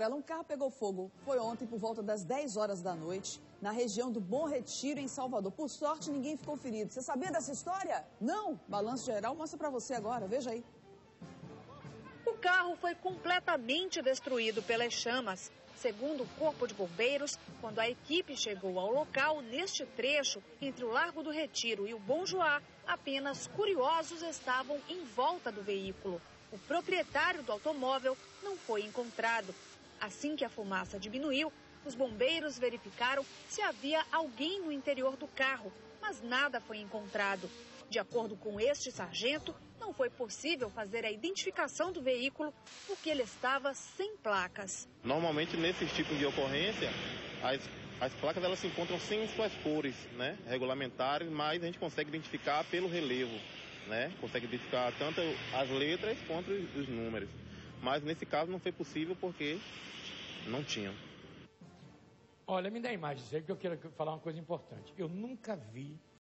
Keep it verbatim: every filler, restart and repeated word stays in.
Um carro pegou fogo. Foi ontem por volta das dez horas da noite, na região do Bom Retiro, em Salvador. Por sorte, ninguém ficou ferido. Você sabia dessa história? Não? Balanço Geral mostra pra você agora. Veja aí. O carro foi completamente destruído pelas chamas. Segundo o Corpo de Bombeiros, quando a equipe chegou ao local, neste trecho, entre o Largo do Retiro e o Bom Joá, apenas curiosos estavam em volta do veículo. O proprietário do automóvel não foi encontrado. Assim que a fumaça diminuiu, os bombeiros verificaram se havia alguém no interior do carro, mas nada foi encontrado. De acordo com este sargento, não foi possível fazer a identificação do veículo porque ele estava sem placas. Normalmente, nesses tipos de ocorrência, as, as placas elas se encontram sem suas cores, né, regulamentares, mas a gente consegue identificar pelo relevo, né, consegue identificar tanto as letras quanto os números. Mas nesse caso não foi possível porque não tinham. Olha, me dá a imagem disso aí, que eu quero falar uma coisa importante. Eu nunca vi